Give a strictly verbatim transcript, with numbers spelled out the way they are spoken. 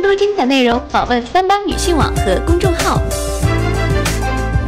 多精彩内容，访问三八女性网和公众号。